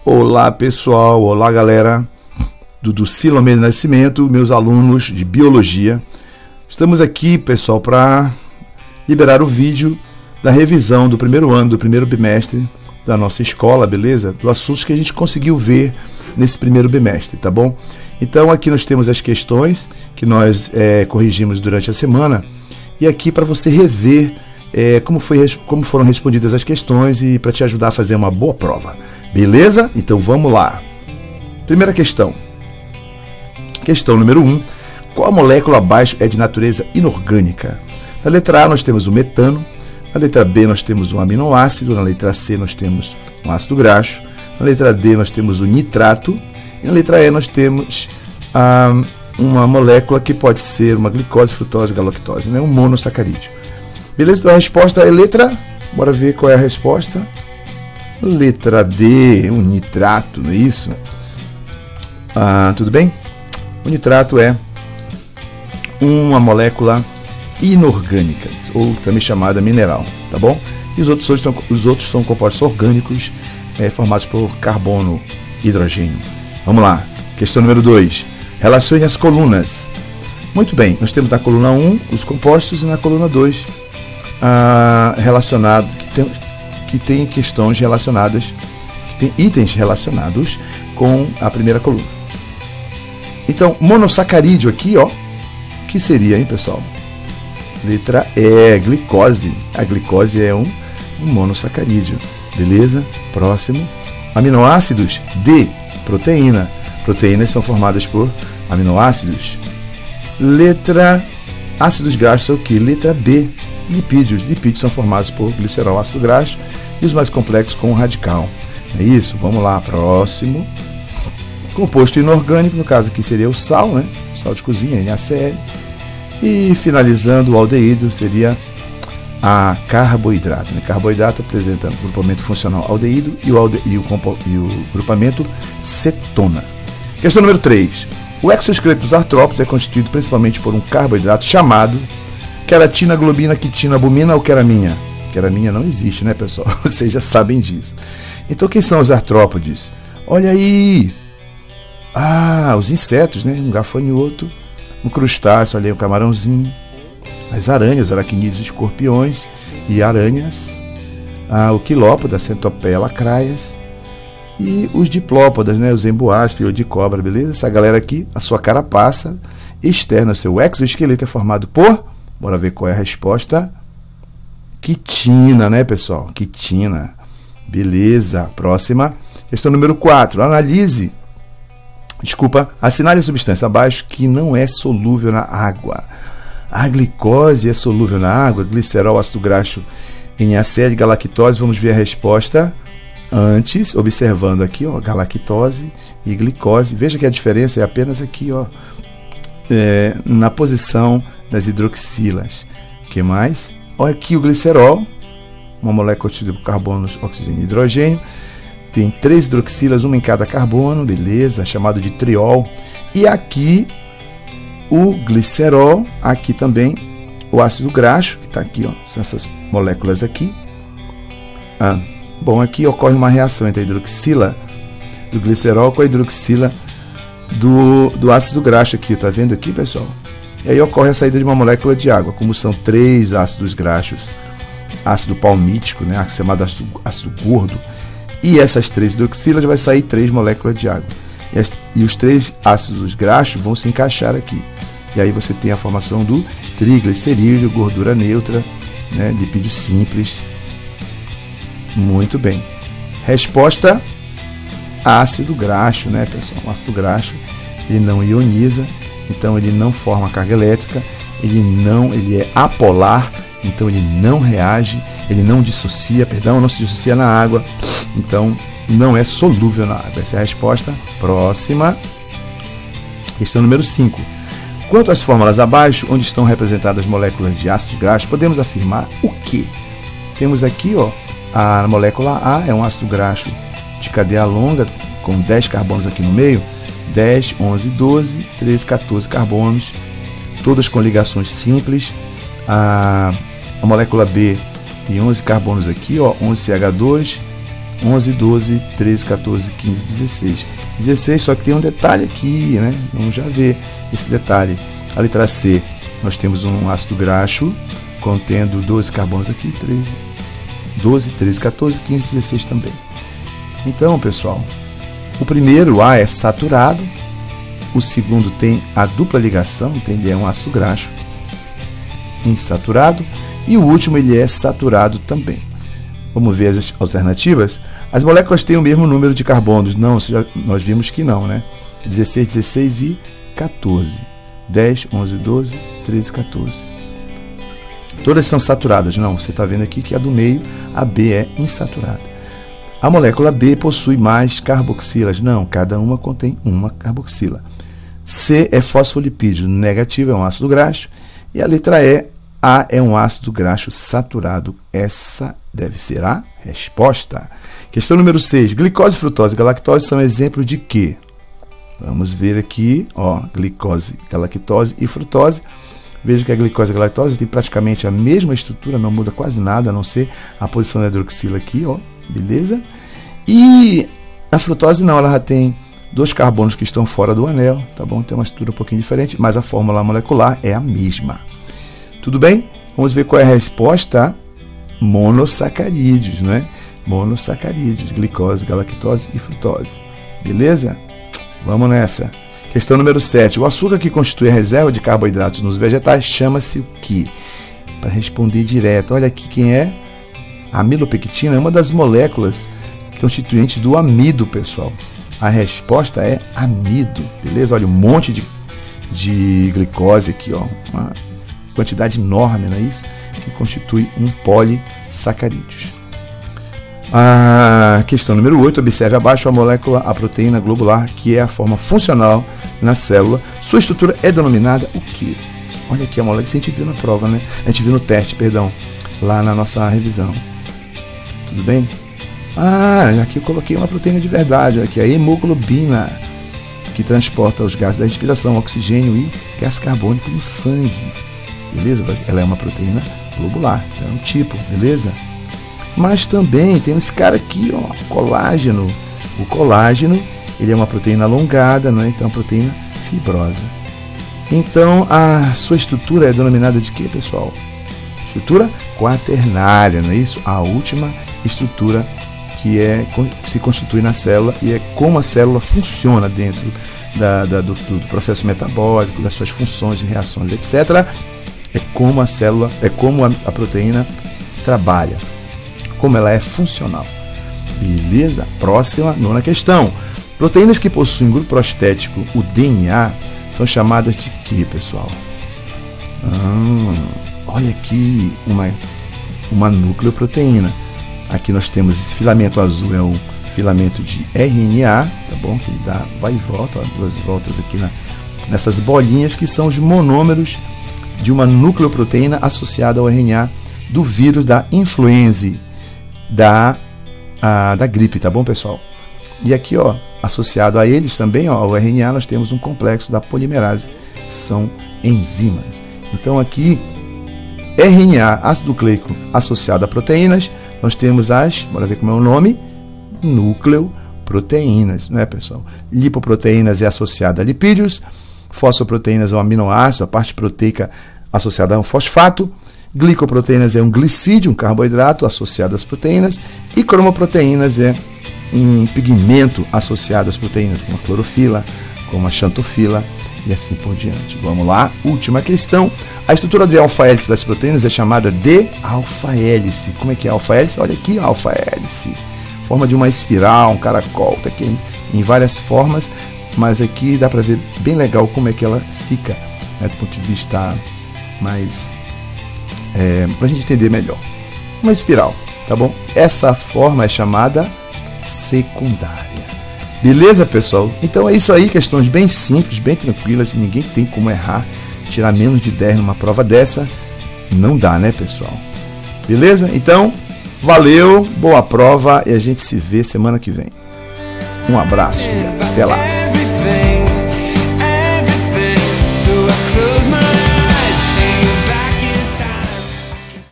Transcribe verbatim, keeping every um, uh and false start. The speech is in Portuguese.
Olá pessoal, olá galera do, do Silomé Nascimento, meus alunos de Biologia. Estamos aqui, pessoal, para liberar o vídeo da revisão do primeiro ano, do primeiro bimestre da nossa escola, beleza? Do assuntos que a gente conseguiu ver nesse primeiro bimestre, tá bom? Então aqui nós temos as questões que nós é, corrigimos durante a semana e aqui para você rever é, como, foi, como foram respondidas as questões e para te ajudar a fazer uma boa prova, beleza? Então vamos lá. Primeira questão. Questão número um. Qual molécula abaixo é de natureza inorgânica? Na letra A nós temos o metano, na letra B nós temos um aminoácido, na letra C nós temos um ácido graxo, na letra D nós temos o nitrato e na letra E nós temos ah, uma molécula que pode ser uma glicose, frutose, galactose, né? Um monossacarídeo. Beleza? Então a resposta é letra, bora ver qual é a resposta. Letra D, um nitrato, não é isso? Ah, tudo bem? O nitrato é uma molécula inorgânica, ou também chamada mineral, tá bom? E os outros, são, os outros são compostos orgânicos é, formados por carbono e hidrogênio. Vamos lá, questão número dois. Relacione as colunas. Muito bem, nós temos na coluna um os compostos e na coluna dois ah, relacionado, que tem, que tem questões relacionadas, que tem itens relacionados com a primeira coluna. Então, monossacarídeo aqui, ó, que seria, hein, pessoal? Letra E, glicose. A glicose é um, um monossacarídeo. Beleza? Próximo. Aminoácidos. D, proteína. Proteínas são formadas por aminoácidos. Letra ácidos graxos é o que? Letra B, lipídios. Lipídios são formados por glicerol, ácido graxo e os mais complexos com radical. É isso? Vamos lá, próximo. Composto inorgânico, no caso aqui seria o sal, né? Sal de cozinha, N A C L. E finalizando, o aldeído seria a carboidrato. Né? Carboidrato apresenta o grupamento funcional aldeído e o, alde... e, o compo... e o grupamento cetona. Questão número três. O exoesqueleto dos artrópodes é constituído principalmente por um carboidrato chamado queratina, globina, quitina, albumina ou queraminha? Queraminha não existe, né, pessoal? Vocês já sabem disso. Então, quem são os artrópodes? Olha aí! Ah, os insetos, né? Um gafanhoto, um crustáceo, olha aí, um camarãozinho, as aranhas, aracnídeos, escorpiões e aranhas, ah, o quilópoda, centopeia, lacraias e os diplópodas, né? Os emboaspe ou de cobra, beleza? Essa galera aqui, a sua carapaça externa, seu exoesqueleto é formado por, bora ver qual é a resposta, quitina, né, pessoal? Quitina, beleza. Próxima, questão número quatro, analise Desculpa, assinale a substância abaixo que não é solúvel na água. A glicose é solúvel na água, glicerol, ácido graxo, N A C L, galactose. Vamos ver a resposta antes, observando aqui, ó, galactose e glicose. Veja que a diferença é apenas aqui, ó, é, na posição das hidroxilas. O que mais? Olha aqui o glicerol, uma molécula constituída por carbono, oxigênio e hidrogênio. Tem três hidroxilas, uma em cada carbono, beleza, chamado de triol. E aqui o glicerol, aqui também o ácido graxo, que está aqui, ó, são essas moléculas aqui. Ah, bom, aqui ocorre uma reação entre a hidroxila do glicerol com a hidroxila do, do ácido graxo aqui, tá vendo aqui, pessoal? E aí ocorre a saída de uma molécula de água, como são três ácidos graxos, ácido palmítico, né, chamado ácido, ácido gordo. E essas três hidroxilas vai sair três moléculas de água. E, as, e os três ácidos graxos vão se encaixar aqui. E aí você tem a formação do triglicerídeo, gordura neutra, né, lipídio simples. Muito bem. Resposta: ácido graxo, né, pessoal? O ácido graxo, ele não ioniza, então ele não forma carga elétrica, ele não, ele é apolar. Então ele não reage, ele não dissocia, perdão, não se dissocia na água, então não é solúvel na água. Essa é a resposta. Próxima. Questão número cinco. Quanto às fórmulas abaixo, onde estão representadas as moléculas de ácido graxo, podemos afirmar o quê? Temos aqui, ó, a molécula A é um ácido graxo de cadeia longa, com dez carbonos aqui no meio, dez, onze, doze, treze, quatorze carbonos, todas com ligações simples. A A molécula B tem onze carbonos aqui, ó, onze C H dois, onze, doze, treze, quatorze, quinze, dezesseis. dezesseis, só que tem um detalhe aqui, né? Vamos já ver esse detalhe. A letra C, nós temos um ácido graxo contendo doze carbonos aqui, treze, doze, treze, quatorze, quinze, dezesseis também. Então, pessoal, o primeiro A é saturado, o segundo tem a dupla ligação, então ele é um ácido graxo insaturado, e o último ele é saturado também. Vamos ver as alternativas. As moléculas têm o mesmo número de carbonos? Não, já, nós vimos que não, né? dezesseis, dezesseis e quatorze. dez, onze, doze, treze, quatorze. Todas são saturadas? Não, você está vendo aqui que a do meio, a B, é insaturada. A molécula B possui mais carboxilas? Não, cada uma contém uma carboxila. C é fosfolipídio negativo, é um ácido graxo. E a letra E, A é um ácido graxo saturado. Essa deve ser a resposta. Questão número seis. Glicose, frutose e galactose são exemplos de quê? Vamos ver aqui, ó, glicose, galactose e frutose. Veja que a glicose e a galactose tem praticamente a mesma estrutura, não muda quase nada, a não ser a posição da hidroxila aqui, ó, beleza? E a frutose não, ela já tem dois carbonos que estão fora do anel, tá bom? Tem uma estrutura um pouquinho diferente, mas a fórmula molecular é a mesma. Tudo bem? Vamos ver qual é a resposta. Monossacarídeos, né? Monossacarídeos, glicose, galactose e frutose. Beleza? Vamos nessa. Questão número sete. O açúcar que constitui a reserva de carboidratos nos vegetais chama-se o quê? Para responder direto, olha aqui quem é. A amilopectina é uma das moléculas constituintes do amido, pessoal. A resposta é amido, beleza? Olha, um monte de, de glicose aqui, ó. Uma quantidade enorme, não é isso? Que constitui um polissacarídeos. A questão número oito, observe abaixo a molécula, a proteína globular, que é a forma funcional na célula. Sua estrutura é denominada o quê? Olha aqui a molécula que a gente viu na prova, né? A gente viu no teste, perdão, lá na nossa revisão. Tudo bem? Ah, aqui eu coloquei uma proteína de verdade, aqui a hemoglobina, que transporta os gases da respiração, oxigênio e gás carbônico no sangue. Beleza? Ela é uma proteína globular, isso é um tipo, beleza? Mas também tem esse cara aqui, ó, colágeno. O colágeno, ele é uma proteína alongada, não é? Então, proteína fibrosa. Então, a sua estrutura é denominada de quê, pessoal? Estrutura quaternária, não é isso? A última estrutura que, é, que se constitui na célula e é como a célula funciona dentro da, da, do, do processo metabólico, das suas funções e reações, etcétera. É como a célula, é como a, a proteína trabalha, como ela é funcional. Beleza? Próxima, nona questão. Proteínas que possuem grupo prostético, o D N A, são chamadas de quê, pessoal? Ah, olha aqui uma, uma nucleoproteína. Aqui nós temos esse filamento azul, é um filamento de R N A, tá bom? Que ele dá, vai e volta, ó, duas voltas aqui na, nessas bolinhas que são os monômeros de uma nucleoproteína associada ao R N A do vírus da influenza, da, a, da gripe, tá bom, pessoal? E aqui, ó, associado a eles também, ó, ao R N A, nós temos um complexo da polimerase, que são enzimas. Então aqui, R N A, ácido nucleico associado a proteínas, nós temos as, bora ver como é o nome, nucleoproteínas, não é, pessoal? Lipoproteínas é associada a lipídios, fosfoproteínas é um aminoácido, a parte proteica associada a um fosfato, glicoproteínas é um glicídio, um carboidrato associado às proteínas, e cromoproteínas é um pigmento associado às proteínas, como a clorofila, como a xantofila e assim por diante. Vamos lá, última questão. A estrutura de alfa-hélice das proteínas é chamada de alfa-hélice. Como é que é a alfa-hélice? Olha aqui, a alfa-hélice. Forma de uma espiral, um caracol, tá aqui em, em várias formas, mas aqui dá para ver bem legal como é que ela fica, né, do ponto de vista mais... É, para a gente entender melhor. Uma espiral, tá bom? Essa forma é chamada secundária. Beleza, pessoal? Então é isso aí, questões bem simples, bem tranquilas, ninguém tem como errar, tirar menos de dez numa prova dessa, não dá, né, pessoal? Beleza? Então, valeu, boa prova e a gente se vê semana que vem. Um abraço e até lá.